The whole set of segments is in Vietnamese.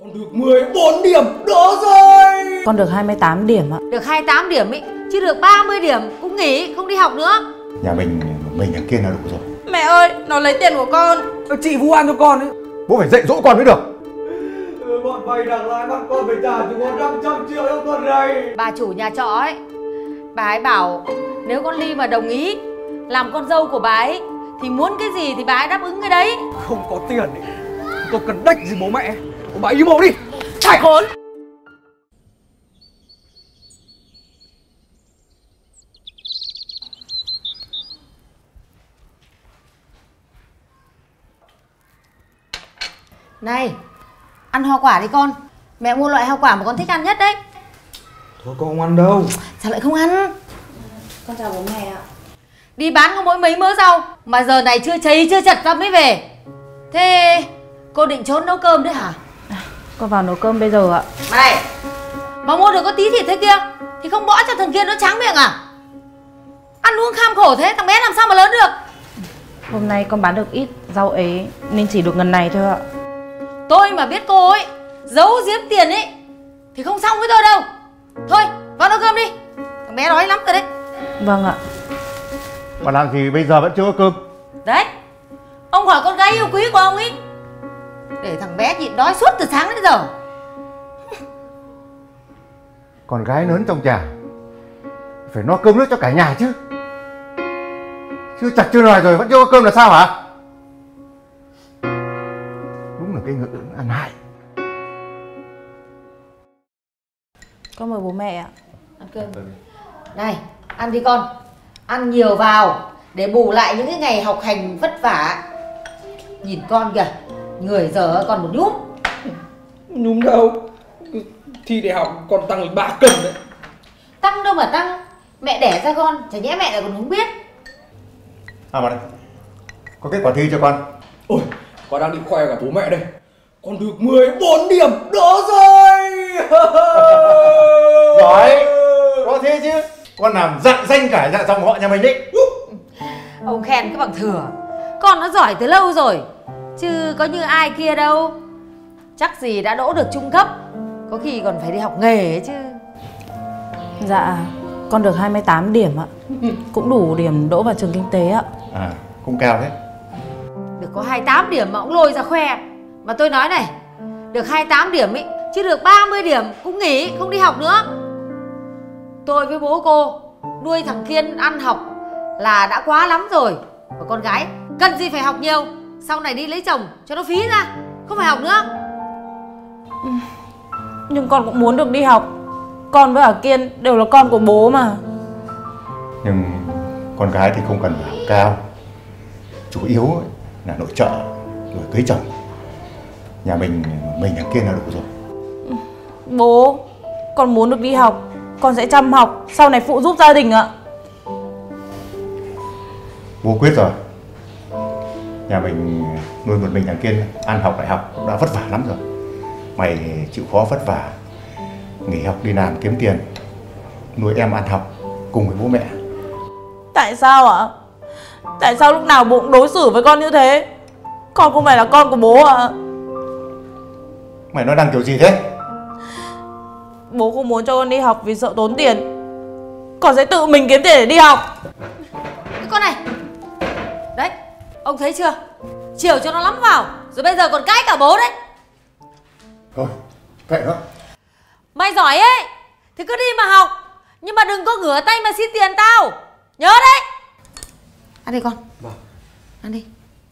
Con được 14 điểm, đỡ rồi. Con được 28 điểm ạ. Được 28 điểm ý, chứ được 30 điểm cũng nghỉ, không đi học nữa. Nhà mình thằng kia là đủ rồi. Mẹ ơi, nó lấy tiền của con. Chị vu oan cho con ấy. Bố phải dạy dỗ con mới được. Bọn mày đằng lại bắt con phải trả chúng con 500 triệu trong tuần này. Bà chủ nhà trọ ấy, bà ấy bảo nếu con Ly mà đồng ý làm con dâu của bà ấy thì muốn cái gì thì bà ấy đáp ứng cái đấy. Không có tiền ấy, tôi cần đách gì bố mẹ. Bà im mồm đi. Chạy khốn. Này, ăn hoa quả đi con. Mẹ mua loại hoa quả mà con thích ăn nhất đấy. Thôi con không ăn đâu. Sao lại không ăn? Con chào bố mẹ ạ. Đi bán có mỗi mấy mớ rau mà giờ này chưa cháy chưa chật ra mới về. Thế cô định trốn nấu cơm đấy hả? Con vào nấu cơm bây giờ ạ. Này, mà mua được có tí thịt thế kia thì không bỏ cho thằng kia nó tráng miệng à? Ăn uống kham khổ thế thằng bé làm sao mà lớn được? Hôm nay con bán được ít rau ấy nên chỉ được ngần này thôi ạ. Tôi mà biết cô ấy giấu giếm tiền ấy thì không xong với tôi đâu. Thôi vào nấu cơm đi, thằng bé đói lắm rồi đấy. Vâng ạ. Mà làm gì bây giờ vẫn chưa có cơm? Đấy, ông hỏi con gái yêu quý của ông ấy, để thằng bé nhịn đói suốt từ sáng đến giờ. Con gái lớn trong nhà phải no cơm nước cho cả nhà chứ. Chưa chặt chưa nòi rồi vẫn chưa có cơm là sao hả? Đúng là cái ngữ ăn hại. Con mời bố mẹ ạ. Ăn cơm. Này, ăn đi con. Ăn nhiều vào để bù lại những cái ngày học hành vất vả. Nhìn con kìa, người giờ còn một nhúm. Nhúm đâu, thi đại học còn tăng lên 3 cân đấy. Tăng đâu mà tăng, mẹ đẻ ra con, chả nhẽ mẹ lại còn không biết. À mà đây, có kết quả thi cho con. Ôi, con đang định khoe cả bố mẹ đây. Con được 14 điểm, đỡ rồi. Giỏi, có thế chứ. Con làm rạng danh cả dạ dòng họ nhà mình đấy. Ông khen cái bằng thừa. Con nó giỏi từ lâu rồi, chứ có như ai kia đâu. Chắc gì đã đỗ được trung cấp, có khi còn phải đi học nghề ấy chứ. Dạ, con được 28 điểm ạ. Cũng đủ điểm đỗ vào trường kinh tế ạ. À, cũng cao đấy. Được có 28 điểm mà ông lôi ra khoe. Mà tôi nói này, được 28 điểm ý, chứ được 30 điểm cũng nghỉ, không đi học nữa. Tôi với bố cô nuôi thằng Kiên ăn học là đã quá lắm rồi. Và con gái cần gì phải học nhiều, sau này đi lấy chồng cho nó phí ra, không phải học nữa. Nhưng con cũng muốn được đi học. Con với Kiên đều là con của bố mà. Nhưng con gái thì không cần phải học cao. Chủ yếu là nội trợ rồi cưới chồng. Nhà mình thằng Kiên là đủ rồi. Bố, con muốn được đi học. Con sẽ chăm học, sau này phụ giúp gia đình ạ. Bố quyết rồi. Nhà mình nuôi một mình thằng Kiên ăn học đại học đã vất vả lắm rồi. Mày chịu khó vất vả, nghỉ học đi làm kiếm tiền, nuôi em ăn học cùng với bố mẹ. Tại sao ạ? Tại sao lúc nào bố cũng đối xử với con như thế? Con không phải là con của bố ạ. Mày nói đang kiểu gì thế? Bố không muốn cho con đi học vì sợ tốn tiền. Con sẽ tự mình kiếm tiền để đi học. Cái con này, đấy, ông thấy chưa? Chiều cho nó lắm vào, rồi bây giờ còn cãi cả bố đấy. Thôi, kệ nó. Mày giỏi ấy thì cứ đi mà học, nhưng mà đừng có ngửa tay mà xin tiền tao, nhớ đấy. Ăn đi con. Vâng. Ăn đi.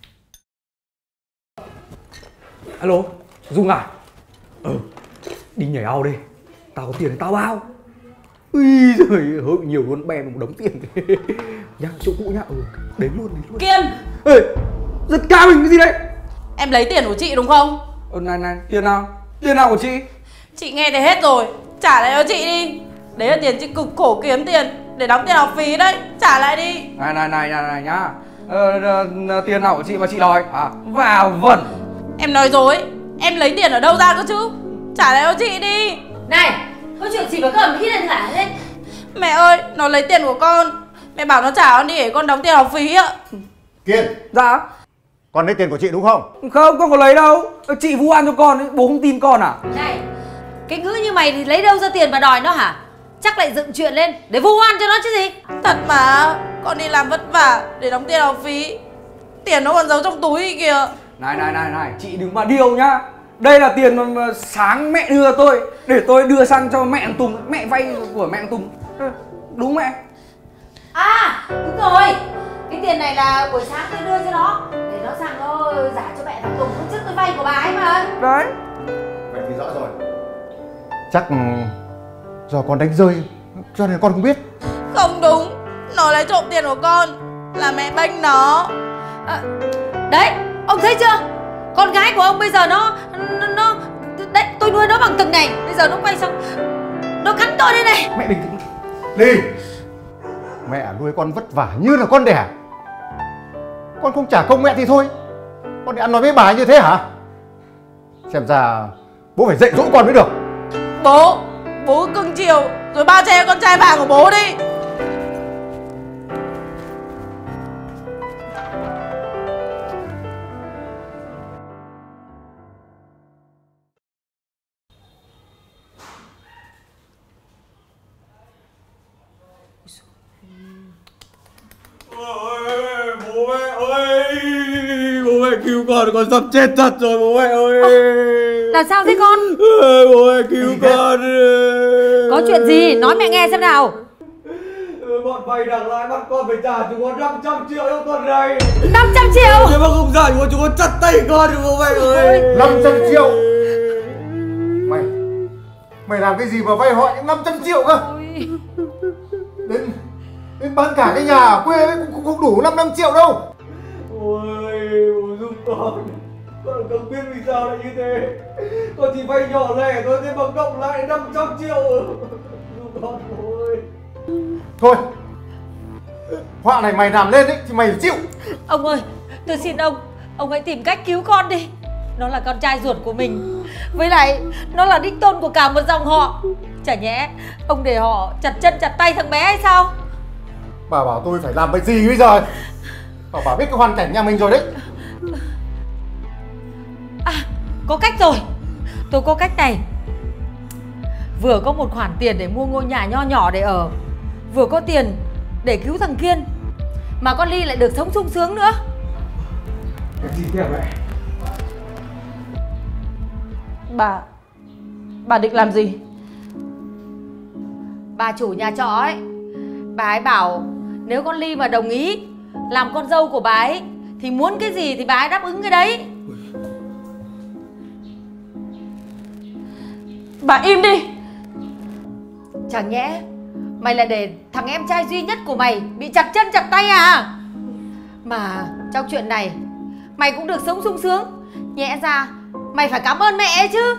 Alo, Dung à? Đi nhảy ao đi, tao có tiền thì tao bao. Ui giời, hơi nhiều luôn, bè một đống tiền. Nhá, chỗ cũ nhá. Đến luôn. Kiên, Ê, giật ca mình cái gì đấy? em lấy tiền của chị đúng không? Này, tiền nào? Tiền nào của chị? Chị nghe thấy hết rồi, trả lại cho chị đi. Đấy là tiền chị cực khổ kiếm tiền để đóng tiền học phí đấy, trả lại đi. Này nhá. Tiền nào của chị mà chị đòi? À, vào vẩn. Em nói dối, em lấy tiền ở đâu ra cơ chứ? Trả lại cho chị đi. Này, có chuyện gì mà cầm khi lên cả thế? Mẹ ơi, nó lấy tiền của con. Mẹ bảo nó trả con đi để con đóng tiền học phí ạ. Kiên, Dạ. Con lấy tiền của chị đúng không? Không, con có lấy đâu. Chị vu oan cho con ấy, bố không tin con à? Này, cái ngữ như mày thì lấy đâu ra tiền mà đòi nó hả? Chắc lại dựng chuyện lên để vu oan cho nó chứ gì. Thật mà, con đi làm vất vả để đóng tiền học phí. Tiền nó còn giấu trong túi kìa. Này, chị đừng mà điêu nhá. Đây là tiền mà sáng mẹ đưa tôi để tôi đưa sang cho mẹ thằng Tùng. Mẹ vay của mẹ thằng Tùng. Đúng mẹ. À, đúng rồi. Cái tiền này là buổi sáng tôi đưa cho nó để nó sang nó giả cho mẹ thằng Tùng lúc trước tôi vay của bà ấy mà. Đấy. Vậy thì rõ rồi. Chắc do con đánh rơi cho nên con không biết. Không đúng, nó lấy trộm tiền của con, là mẹ bênh nó. Đấy, ông thấy chưa? Con gái của ông bây giờ nó đấy, tôi nuôi nó bằng từng này, bây giờ nó quay sang nó cắn tôi đây này. Mẹ bình tĩnh. Đi. Mẹ nuôi con vất vả như là con đẻ. Con không trả công mẹ thì thôi. Con đi ăn nói với bà ấy như thế hả? Xem ra bố phải dạy dỗ con mới được. Bố cưng chiều rồi bao che con trai vàng của bố đi. Ôi, bố mẹ ơi, bố mẹ cứu con sắp chết thật rồi bố mẹ ơi. Làm sao thế con? Bố mẹ cứu con. Có chuyện gì? Nói mẹ nghe xem nào. Bọn vay nặng lãi bắt con phải trả chúng con 500 triệu cho tuần này. 500 triệu? Nếu mà không trả chúng con chặt tay con bố mẹ ơi. 500 triệu? Mày làm cái gì mà vay họ những 500 triệu cơ? Đến bán cả cái nhà ở quê ấy cũng không đủ 5 triệu đâu. Ôi, bố giúp con không biết vì sao lại như thế. Con chỉ vay nhỏ lẻ thôi, thế mà cộng lại 500 triệu. Giúp con bố ơi. Thôi, họa này mày làm lên ấy thì mày phải chịu. Ông ơi, tôi xin ông hãy tìm cách cứu con đi. Nó là con trai ruột của mình. Với lại, nó là đích tôn của cả một dòng họ. Chả nhẽ ông để họ chặt chân chặt tay thằng bé hay sao? Bà bảo tôi phải làm cái gì bây giờ? Bà biết cái hoàn cảnh nhà mình rồi đấy. À, có cách rồi. Tôi có cách này. Vừa có một khoản tiền để mua ngôi nhà nho nhỏ để ở, vừa có tiền để cứu thằng Kiên, mà con Ly lại được sống sung sướng nữa. Cái gì kìa mẹ? Bà định làm gì? Bà chủ nhà trọ ấy, bà ấy bảo nếu con Ly mà đồng ý làm con dâu của bà ấy thì muốn cái gì thì bà ấy đáp ứng cái đấy. Bà im đi. Chẳng nhẽ mày lại để thằng em trai duy nhất của mày bị chặt chân chặt tay à? Mà trong chuyện này mày cũng được sống sung sướng, nhẽ ra mày phải cảm ơn mẹ ấy chứ.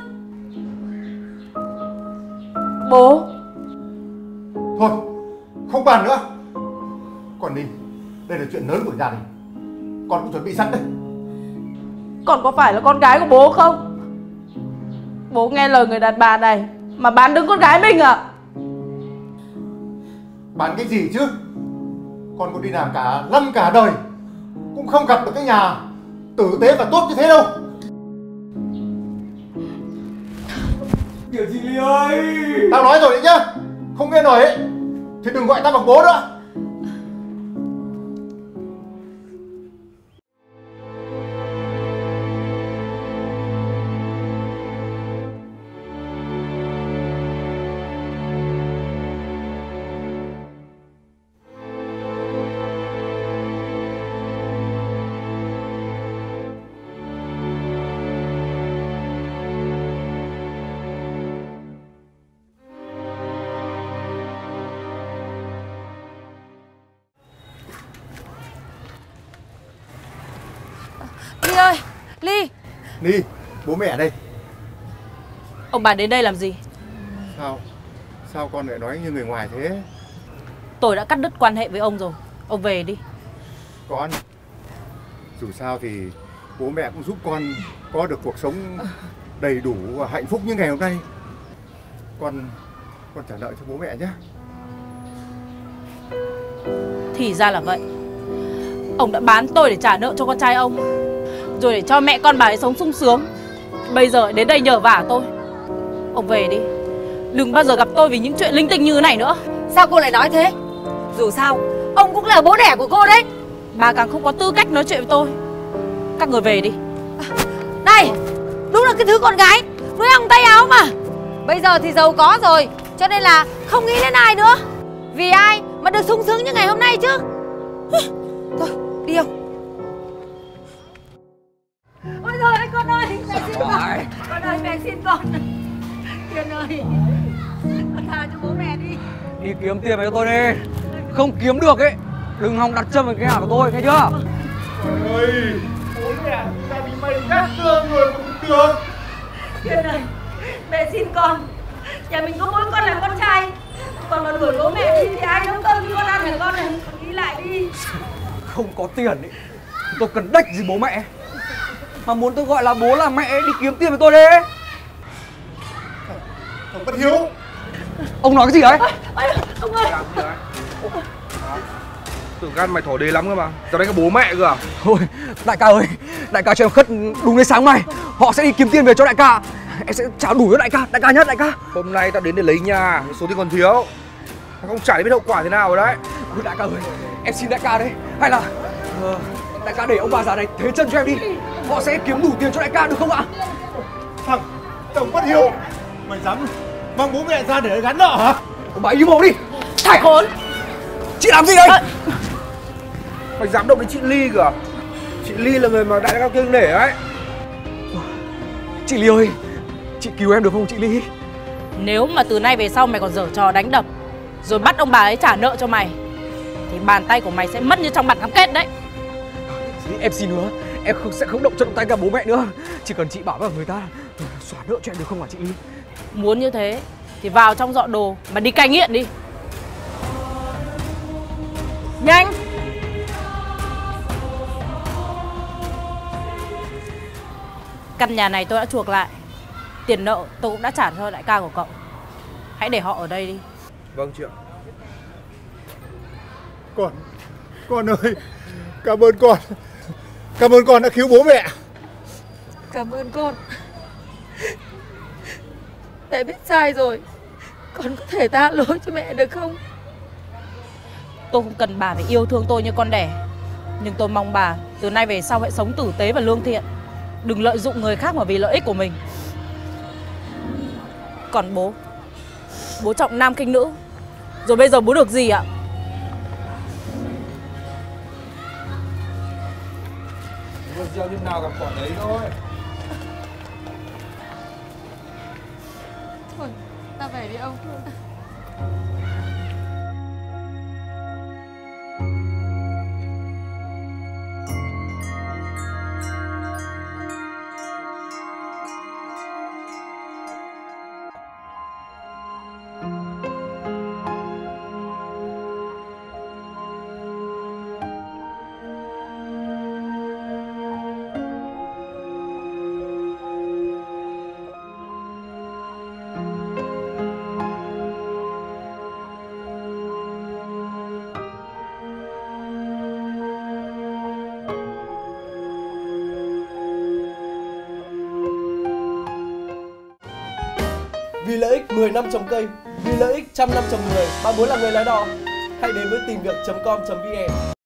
Bố. Thôi, không bàn nữa. Còn đi, đây là chuyện lớn của gia đình. Con cũng chuẩn bị sẵn đây. Con có phải là con gái của bố không? Bố nghe lời người đàn bà này mà bán đứng con gái mình à? Bán cái gì chứ? Con có đi làm cả năm cả đời cũng không gặp được cái nhà tử tế và tốt như thế đâu. Kiểu gì Ly ơi? Tao nói rồi đấy nhá. Không nghe lời ấy thì đừng gọi tao bằng bố nữa. Ly ơi, Ly. Ly, bố mẹ đây. Ông bà đến đây làm gì? Sao con lại nói như người ngoài thế? Tôi đã cắt đứt quan hệ với ông rồi. Ông về đi. Con, dù sao thì bố mẹ cũng giúp con có được cuộc sống đầy đủ và hạnh phúc như ngày hôm nay. Con trả nợ cho bố mẹ nhé. Thì ra là vậy. Ông đã bán tôi để trả nợ cho con trai ông. rồi để cho mẹ con bà ấy sống sung sướng. Bây giờ đến đây nhờ vả tôi. Ông về đi, đừng bao giờ gặp tôi vì những chuyện linh tinh như thế này nữa. Sao cô lại nói thế? Dù sao ông cũng là bố đẻ của cô đấy. Bà càng không có tư cách nói chuyện với tôi. Các người về đi. Này, đúng là cái thứ con gái nuôi ong tay áo mà. Bây giờ thì giàu có rồi, cho nên là không nghĩ đến ai nữa. Vì ai mà được sung sướng như ngày hôm nay chứ. Thôi, đi không? Ôi trời ơi con ơi, mẹ xin con. Con ơi, mẹ xin con. Kiên ơi, con tha cho bố mẹ đi. Đi kiếm tiền về cho tôi đi. Không kiếm được ấy, đừng hòng đặt chân vào cái nhà của tôi, nghe chưa? Trời ơi, bố mẹ ta bị mày gác cương rồi cũng được. Kiên ơi, mẹ xin con. Nhà mình có mỗi con là con trai. Con mà đuổi bố mẹ đi thì ai nấu cơm cho con ăn hả con này? Con nghĩ lại đi. Không có tiền ấy, tôi cần đếch gì bố mẹ. Mà muốn tôi gọi là bố là mẹ đi kiếm tiền với tôi đi. Thằng Bất Hiếu. Ông nói cái gì đấy? Ông ơi. Tử gan mày thỏ đế lắm cơ mà. Tao đánh cái bố mẹ cơ à? Thôi, đại ca ơi, đại ca cho em khất đúng đến sáng mai. Họ sẽ đi kiếm tiền về cho đại ca. Em sẽ trả đủ cho đại ca nhất đại ca. Hôm nay tao đến để lấy nhà, số tiền còn thiếu. Tao không trả biết hậu quả thế nào rồi đấy. Ôi đại ca ơi, em xin đại ca đấy. Hay là đại ca để ông bà già này thế chân cho em đi. Họ sẽ kiếm đủ tiền cho đại ca được không ạ? Thằng Bất Hiếu, mày dám mang bố mẹ ra để gắn nợ hả? Ông bà im mồm đi. Thải khốn. Chị làm gì đây? Mày dám động đến chị Ly cơ à? Chị Ly là người mà đại ca kiêng nể ấy. Chị Ly ơi, chị cứu em được không chị Ly? Nếu mà từ nay về sau mày còn giở trò đánh đập rồi bắt ông bà ấy trả nợ cho mày thì bàn tay của mày sẽ mất như trong bản cam kết đấy. Em xin nữa, em sẽ không động chân động tay cả bố mẹ nữa. Chỉ cần chị bảo với người ta xóa nợ cho em được không hả chị Ly? Muốn như thế thì vào trong dọn đồ mà đi cai nghiện đi. Nhanh. Căn nhà này tôi đã chuộc lại. Tiền nợ tôi cũng đã trả cho đại ca của cậu. Hãy để họ ở đây đi. Vâng chị ạ. Con ơi, cảm ơn con. Cảm ơn con đã cứu bố mẹ. Cảm ơn con. Mẹ biết sai rồi. Con có thể tha lỗi cho mẹ được không? Tôi không cần bà phải yêu thương tôi như con đẻ. Nhưng tôi mong bà từ nay về sau hãy sống tử tế và lương thiện. Đừng lợi dụng người khác mà vì lợi ích của mình. Còn bố, bố trọng nam khinh nữ. Rồi bây giờ bố được gì ạ? Gieo như nào gặp quả đấy thôi. Thôi, ta về đi ông. Vì lợi ích 10 năm trồng cây, vì lợi ích trăm năm trồng người, bạn muốn là người lái đò? Hãy đến với tìm việc.com.vn.